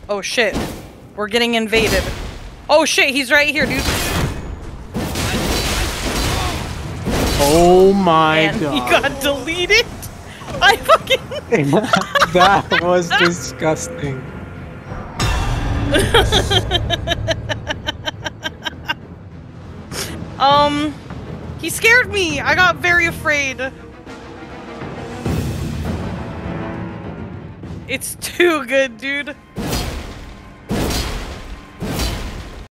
Oh shit. We're getting invaded. Oh shit, he's right here, dude. Oh my And god. he got deleted. I fucking... That was disgusting. He scared me. I got very afraid. It's too good, dude.